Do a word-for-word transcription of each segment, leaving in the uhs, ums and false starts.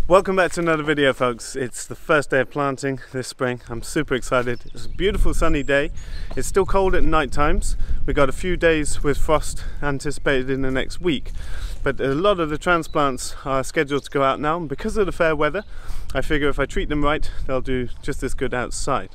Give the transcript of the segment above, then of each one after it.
Welcome back to another video, folks. It's the first day of planting this spring. I'm super excited. It's a beautiful sunny day. It's still cold at night times. We got a few days with frost anticipated in the next week, but a lot of the transplants are scheduled to go out now, and because of the fair weather, I figure if I treat them right, they'll do just as good outside.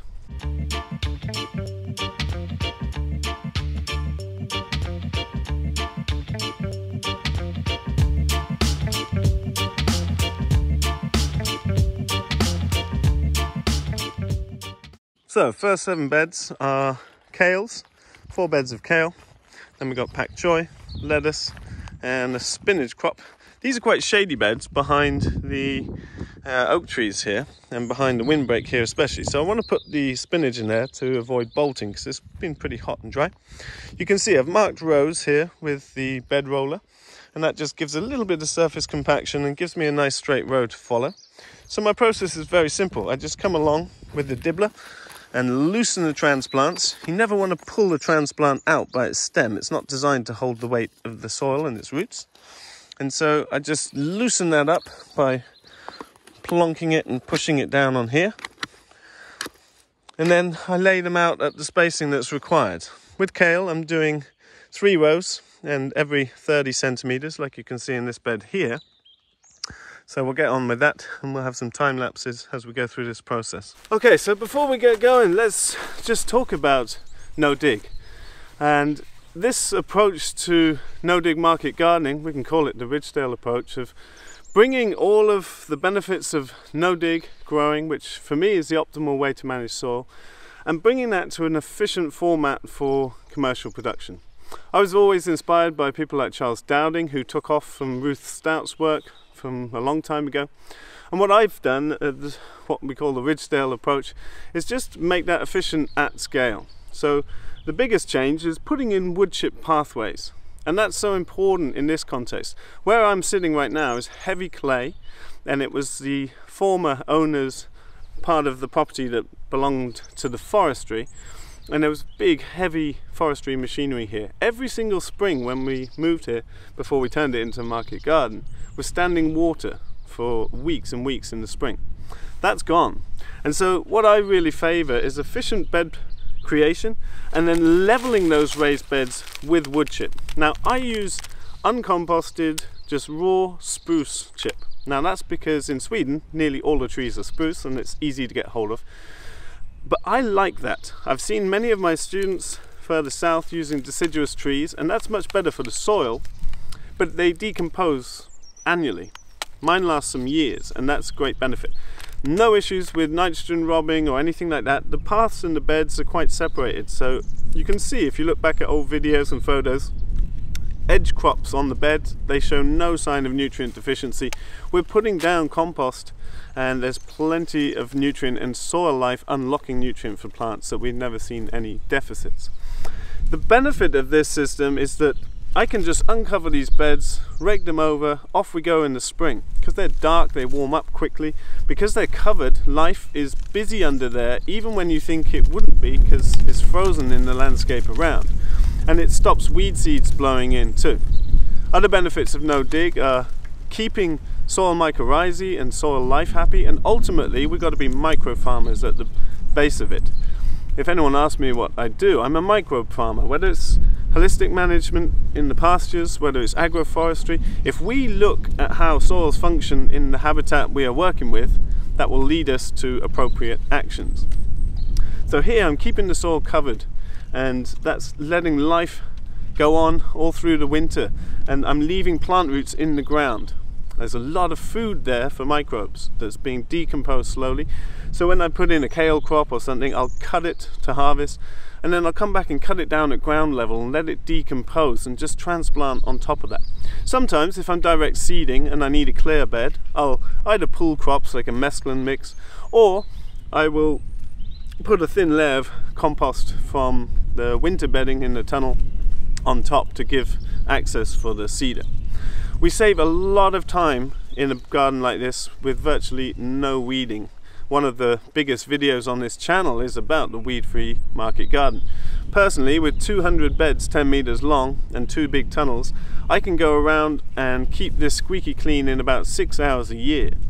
So, first seven beds are kales, four beds of kale. Then we got pak choi, lettuce, and a spinach crop. These are quite shady beds behind the uh, oak trees here, and behind the windbreak here especially. So I want to put the spinach in there to avoid bolting, because it's been pretty hot and dry. You can see I've marked rows here with the bed roller, and that just gives a little bit of surface compaction and gives me a nice straight row to follow. So my process is very simple. I just come along with the dibbler and loosen the transplants. You never want to pull the transplant out by its stem. It's not designed to hold the weight of the soil and its roots. And so I just loosen that up by plonking it and pushing it down on here. And then I lay them out at the spacing that's required. With kale, I'm doing three rows and every thirty centimeters, like you can see in this bed here. So we'll get on with that, and we'll have some time lapses as we go through this process. Okay, so before we get going, let's just talk about no-dig. And this approach to no-dig market gardening, we can call it the Ridgedale approach, of bringing all of the benefits of no-dig growing, which for me is the optimal way to manage soil, and bringing that to an efficient format for commercial production. I was always inspired by people like Charles Dowding, who took off from Ruth Stout's work from a long time ago. And what I've done, uh, what we call the Ridgedale approach, is just make that efficient at scale. So the biggest change is putting in wood chip pathways. And that's so important in this context. Where I'm sitting right now is heavy clay, and it was the former owner's part of the property that belonged to the forestry. And there was big, heavy forestry machinery here. Every single spring when we moved here, before we turned it into a market garden, was standing water for weeks and weeks in the spring. That's gone. And so what I really favour is efficient bed creation and then levelling those raised beds with wood chip. Now I use uncomposted, just raw spruce chip. Now that's because in Sweden nearly all the trees are spruce and it's easy to get hold of. But I like that. I've seen many of my students further south using deciduous trees, and that's much better for the soil, but they decompose annually. Mine lasts some years, and that's a great benefit. No issues with nitrogen robbing or anything like that. The paths and the beds are quite separated, so you can see if you look back at old videos and photos, edge crops on the bed, they show no sign of nutrient deficiency. We're putting down compost, and there's plenty of nutrient and soil life unlocking nutrient for plants, so we've never seen any deficits. The benefit of this system is that I can just uncover these beds, rake them over, off we go in the spring. Because they're dark, they warm up quickly. Because they're covered, life is busy under there, even when you think it wouldn't be, because it's frozen in the landscape around. And it stops weed seeds blowing in too. Other benefits of no-dig are keeping soil mycorrhizae and soil life happy, and ultimately we've got to be micro farmers at the base of it. If anyone asks me what I do, I'm a micro farmer. Whether it's holistic management in the pastures, whether it's agroforestry, if we look at how soils function in the habitat we are working with, that will lead us to appropriate actions. So here I'm keeping the soil covered, and that's letting life go on all through the winter, and I'm leaving plant roots in the ground. There's a lot of food there for microbes that's being decomposed slowly. So when I put in a kale crop or something, I'll cut it to harvest, and then I'll come back and cut it down at ground level and let it decompose and just transplant on top of that. Sometimes if I'm direct seeding and I need a clear bed, I'll either pull crops like a mesclun mix, or I will put a thin layer of compost from the winter bedding in the tunnel on top to give access for the seeder. We save a lot of time in a garden like this with virtually no weeding. One of the biggest videos on this channel is about the weed-free market garden. Personally, with two hundred beds ten meters long and two big tunnels, I can go around and keep this squeaky clean in about six hours a year.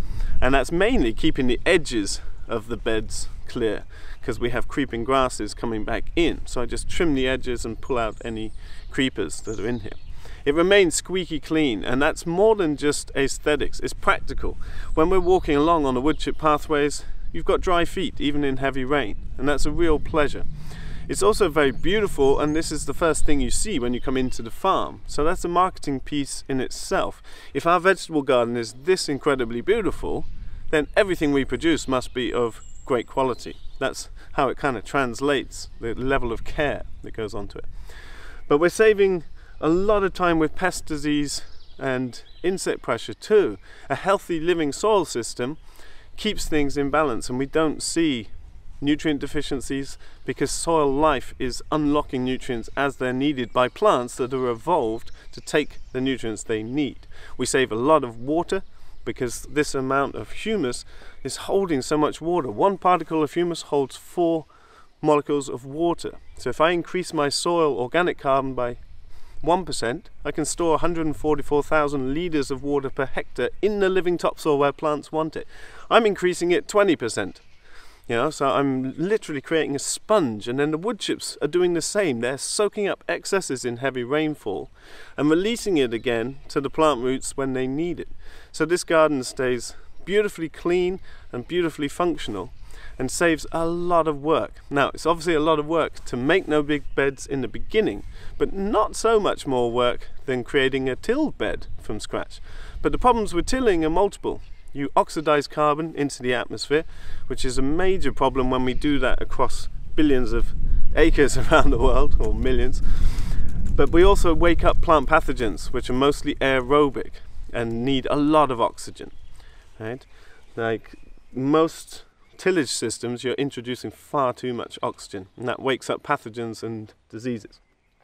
And that's mainly keeping the edges of the beds clear, because we have creeping grasses coming back in. So I just trim the edges and pull out any creepers that are in here. It remains squeaky clean, and that's more than just aesthetics, it's practical. When we're walking along on the wood chip pathways, you've got dry feet, even in heavy rain, and that's a real pleasure. It's also very beautiful, and this is the first thing you see when you come into the farm. So that's a marketing piece in itself. If our vegetable garden is this incredibly beautiful, then everything we produce must be of great quality. That's how it kind of translates, the level of care that goes onto it. But we're saving a lot of time with pest disease and insect pressure too. A healthy living soil system keeps things in balance, and we don't see nutrient deficiencies because soil life is unlocking nutrients as they're needed by plants that are evolved to take the nutrients they need. We save a lot of water because this amount of humus is holding so much water. One particle of humus holds four molecules of water. So if I increase my soil organic carbon by one percent, I can store one hundred forty-four thousand litres of water per hectare in the living topsoil where plants want it. I'm increasing it twenty percent. You know, so I'm literally creating a sponge, and then the wood chips are doing the same. They're soaking up excesses in heavy rainfall and releasing it again to the plant roots when they need it. So this garden stays beautifully clean and beautifully functional and saves a lot of work. Now, it's obviously a lot of work to make no big beds in the beginning, but not so much more work than creating a tilled bed from scratch. But the problems with tilling are multiple. You oxidize carbon into the atmosphere, which is a major problem when we do that across billions of acres around the world, or millions. But we also wake up plant pathogens, which are mostly aerobic and need a lot of oxygen, right? Like most tillage systems, you're introducing far too much oxygen, and that wakes up pathogens and diseases.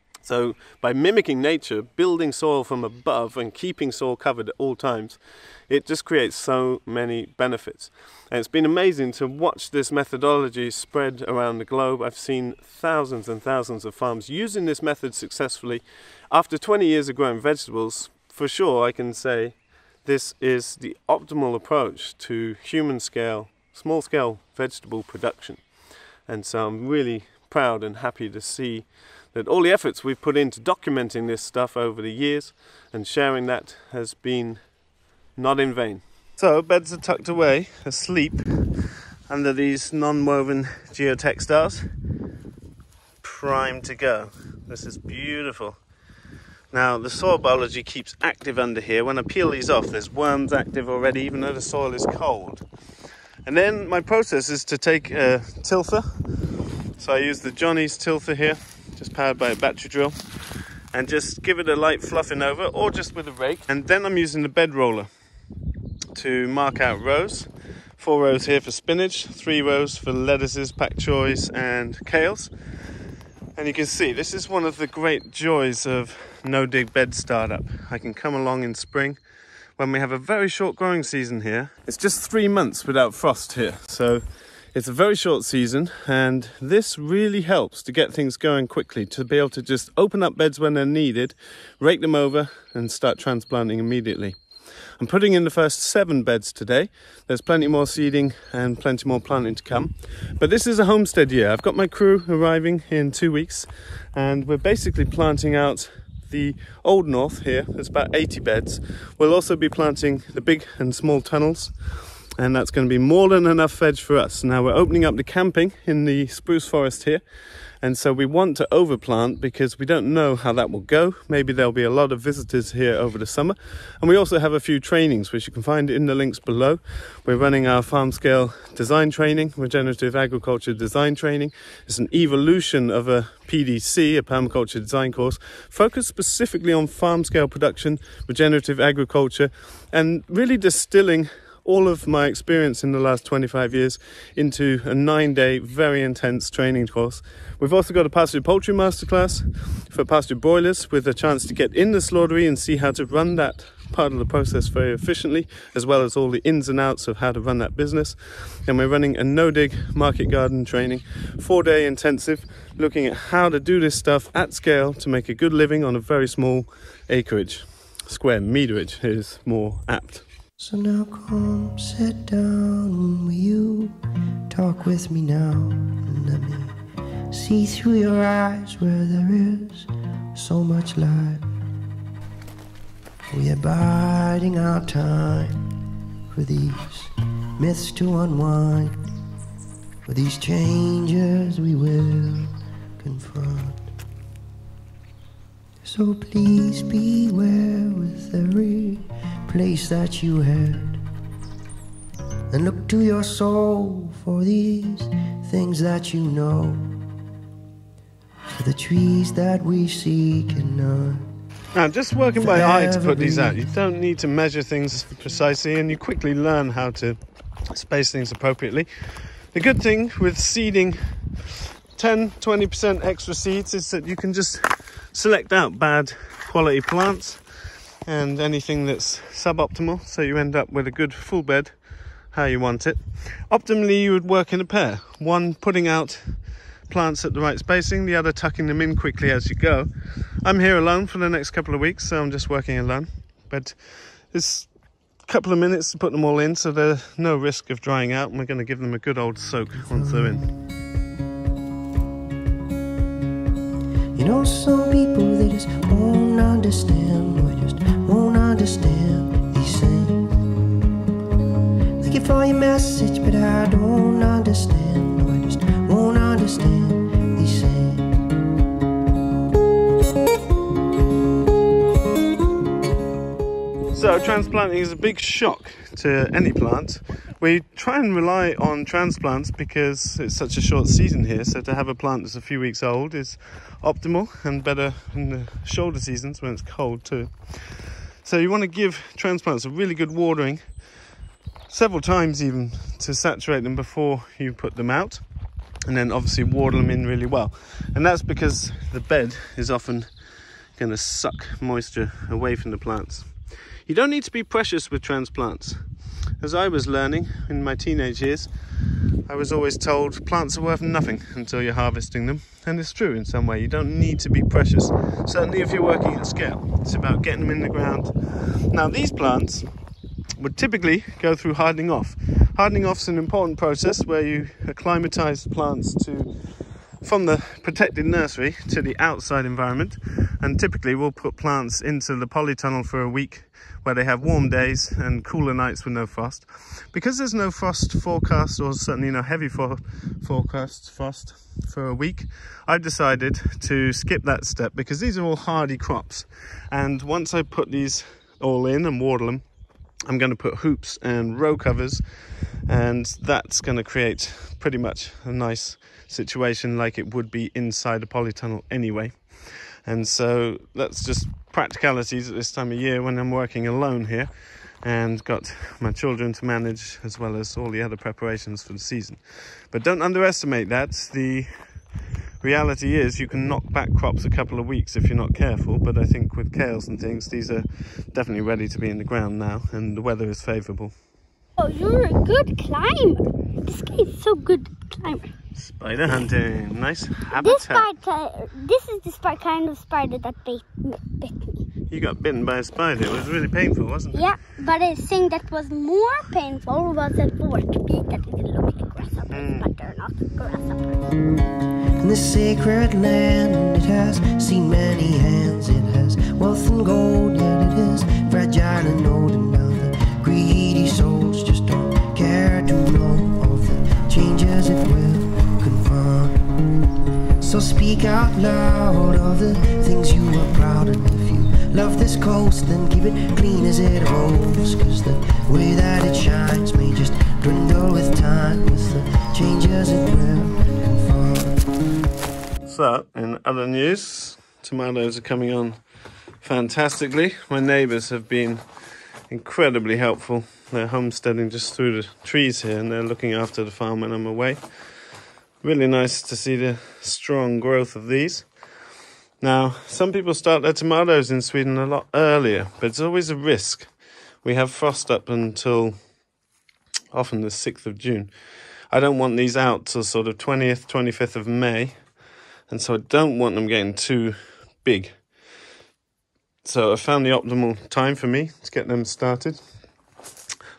So by mimicking nature, building soil from above and keeping soil covered at all times, it just creates so many benefits. And it's been amazing to watch this methodology spread around the globe. I've seen thousands and thousands of farms using this method successfully. After twenty years of growing vegetables, for sure I can say this is the optimal approach to human scale, small scale vegetable production. And so I'm really proud and happy to see that all the efforts we've put into documenting this stuff over the years and sharing that has been not in vain. So beds are tucked away, asleep, under these non-woven geotextiles, primed to go. This is beautiful. Now the soil biology keeps active under here. When I peel these off, there's worms active already, even though the soil is cold. And then my process is to take a tilther. So I use the Johnny's tilther here, just powered by a battery drill, and just give it a light fluffing over, or just with a rake. And then I'm using the bed roller to mark out rows. Four rows here for spinach, three rows for lettuces, pak choys and kales. And you can see this is one of the great joys of no-dig bed startup. I can come along in spring when we have a very short growing season here. It's just three months without frost here, so it's a very short season, and this really helps to get things going quickly, to be able to just open up beds when they're needed, rake them over and start transplanting immediately. I'm putting in the first seven beds today. There's plenty more seeding and plenty more planting to come. But this is a homestead year. I've got my crew arriving in two weeks, and we're basically planting out the Old North here. There's about eighty beds. We'll also be planting the big and small tunnels, and that's going to be more than enough veg for us. Now we're opening up the camping in the spruce forest here, and so we want to overplant because we don't know how that will go. Maybe there'll be a lot of visitors here over the summer. And we also have a few trainings which you can find in the links below. We're running our farm scale design training, Regenerative Agriculture design training. It's an evolution of a P D C, a Permaculture design course, focused specifically on farm scale production, regenerative agriculture, and really distilling all of my experience in the last twenty-five years into a nine-day, very intense training course. We've also got a pastured poultry masterclass for pastured broilers, with a chance to get in the slaughtery and see how to run that part of the process very efficiently, as well as all the ins and outs of how to run that business. And we're running a no-dig market garden training, four-day intensive, looking at how to do this stuff at scale to make a good living on a very small acreage. Square meterage is more apt. So now come sit down, will you talk with me now, and let me see through your eyes where there is so much life. We are biding our time for these myths to unwind, for these changes we will confront. So please beware with every place that you head, and look to your soul for these things that you know, for the trees that we seek and none. Now, just working by eye to put these out, you don't need to measure things precisely, and you quickly learn how to space things appropriately. The good thing with seeding ten to twenty percent extra seeds is that you can just select out bad quality plants and anything that's suboptimal, so you end up with a good full bed how you want it. Optimally, you would work in a pair, one putting out plants at the right spacing, the other tucking them in quickly as you go. I'm here alone for the next couple of weeks, so I'm just working alone, but it's a couple of minutes to put them all in, so there's no risk of drying out, and we're going to give them a good old soak once they're in. You know, some people, they just won't understand, or just won't understand these things. Thank you for your message, but I don't understand, or I just won't understand these things. So transplanting is a big shock to any plant. We try and rely on transplants because it's such a short season here, so to have a plant that's a few weeks old is optimal and better in the shoulder seasons when it's cold too. So you want to give transplants a really good watering, several times even, to saturate them before you put them out, and then obviously water them in really well. And that's because the bed is often going to suck moisture away from the plants. You don't need to be precious with transplants. As I was learning in my teenage years, I was always told plants are worth nothing until you're harvesting them. And it's true in some way. You don't need to be precious, certainly if you're working at scale. It's about getting them in the ground. Now, these plants would typically go through hardening off. Hardening off is an important process where you acclimatize plants to from the protected nursery to the outside environment, and typically we'll put plants into the polytunnel for a week where they have warm days and cooler nights with no frost. Because there's no frost forecast, or certainly no heavy for forecast frost for a week, I've decided to skip that step because these are all hardy crops, and once I put these all in and water them, I'm going to put hoops and row covers, and that's going to create pretty much a nice situation like it would be inside a polytunnel anyway. And so that's just practicalities at this time of year when I'm working alone here and got my children to manage, as well as all the other preparations for the season. But don't underestimate that. The reality is you can knock back crops a couple of weeks if you're not careful, but I think with kales and things, these are definitely ready to be in the ground now, and the weather is favourable. Oh, you're a good climber. This guy is so good climber. Spider hunting, nice habitat. This, spider, this is the spider, kind of spider that bit, bit me. You got bitten by a spider. It was really painful, wasn't it? Yeah, but the thing that was more painful was that vortbit that didn't look like grasshoppers, mm. but they're not grasshoppers. In this sacred land, it has seen many hands. It has wealth and gold, yet it is fragile and old. And now the greedy souls just don't care to know of the changes it will confront. So speak out loud of the things you are proud of. If you love this coast, then keep it clean as it holds, cause the way that it shines may just dwindle with time, with the changes it will confront. So, in other news, tomatoes are coming on fantastically. My neighbours have been incredibly helpful. They're homesteading just through the trees here, and they're looking after the farm when I'm away. Really nice to see the strong growth of these. Now, some people start their tomatoes in Sweden a lot earlier, but it's always a risk. We have frost up until often the sixth of June. I don't want these out till sort of twentieth, twenty-fifth of May, and so I don't want them getting too big. So I found the optimal time for me to get them started.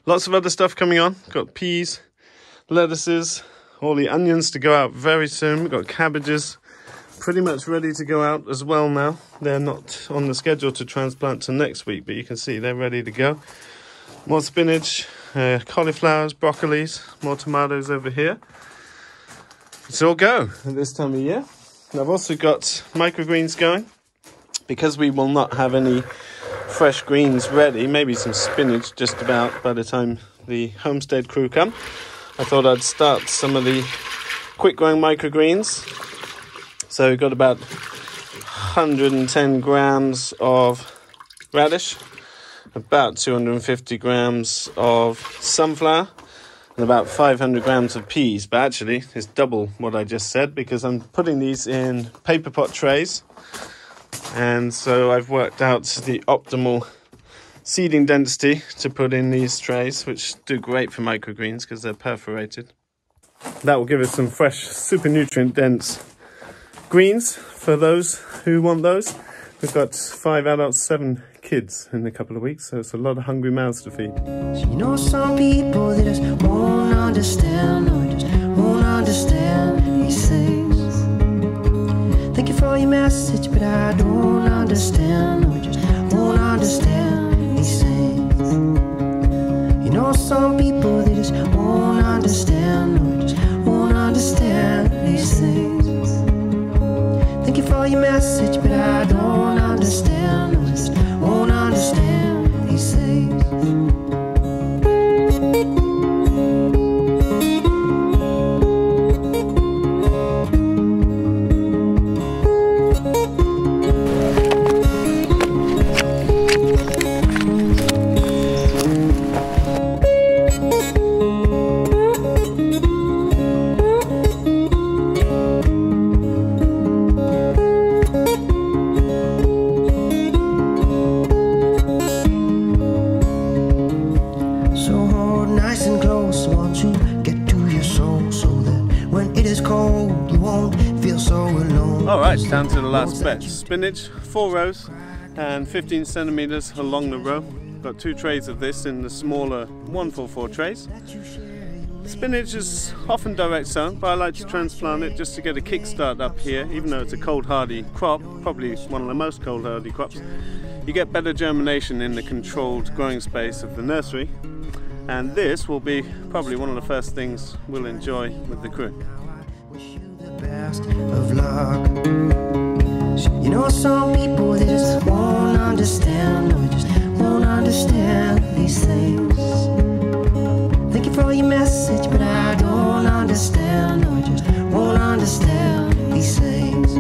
Lots of other stuff coming on. Got peas, lettuces, all the onions to go out very soon. We've got cabbages pretty much ready to go out as well now. They're not on the schedule to transplant till next week, but you can see they're ready to go. More spinach, uh, cauliflowers, broccolis, more tomatoes over here. It's all go at this time of year. And I've also got microgreens going, because we will not have any fresh greens ready, maybe some spinach just about by the time the homestead crew come. I thought I'd start some of the quick growing microgreens. So we've got about one hundred ten grams of radish, about two hundred fifty grams of sunflower, and about five hundred grams of peas. But actually it's double what I just said, because I'm putting these in paper pot trays. And so I've worked out the optimal seeding density to put in these trays, which do great for microgreens because they're perforated. That will give us some fresh, super nutrient dense greens for those who want those. We've got five adults, seven kids in a couple of weeks, so it's a lot of hungry mouths to feed. You know, some people, they just won't understand, or just won't understand these things. Thank you for your message, but I don't understand, or just won't understand these things. You know, some people, they just won't understand, or just won't understand these things. Thank you for your message, but I don't understand, or just won't understand these things. Alright, down to the last bed. Spinach, four rows and fifteen centimeters along the row. Got two trays of this in the smaller one four four trays. Spinach is often direct sown, but I like to transplant it just to get a kickstart up here, even though it's a cold hardy crop, probably one of the most cold hardy crops. You get better germination in the controlled growing space of the nursery, and this will be probably one of the first things we'll enjoy with the crew. Best of luck. You know, some people, they just won't understand, or just won't understand these things. Thank you for your message, but I don't understand, or just won't understand these things.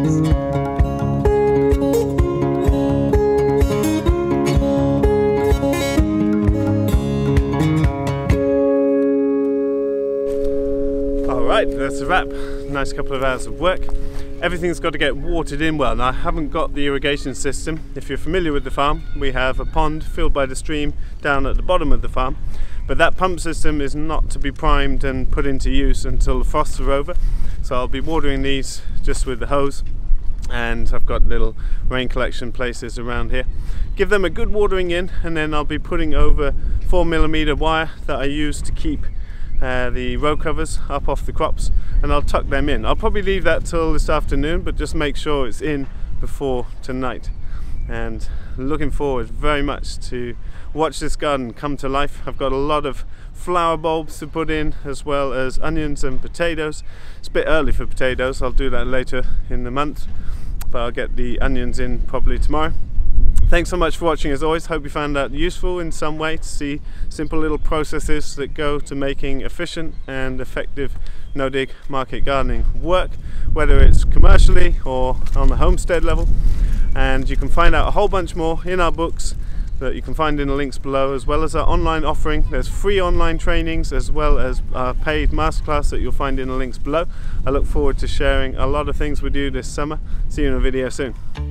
Alright, that's a wrap. Nice couple of hours of work. Everything's got to get watered in well. Now, I haven't got the irrigation system. If you're familiar with the farm, we have a pond filled by the stream down at the bottom of the farm, but that pump system is not to be primed and put into use until the frosts are over. So I'll be watering these just with the hose, and I've got little rain collection places around here. Give them a good watering in, and then I'll be putting over four millimeter wire that I use to keep Uh, the row covers up off the crops, and I'll tuck them in. I'll probably leave that till this afternoon, but just make sure it's in before tonight. And looking forward very much to watch this garden come to life. I've got a lot of flower bulbs to put in, as well as onions and potatoes. It's a bit early for potatoes, I'll do that later in the month, but I'll get the onions in probably tomorrow. Thanks so much for watching as always. Hope you found that useful in some way to see simple little processes that go to making efficient and effective no-dig market gardening work, whether it's commercially or on the homestead level. And you can find out a whole bunch more in our books that you can find in the links below, as well as our online offering. There's free online trainings as well as our paid masterclass that you'll find in the links below. I look forward to sharing a lot of things with you this summer. See you in a video soon.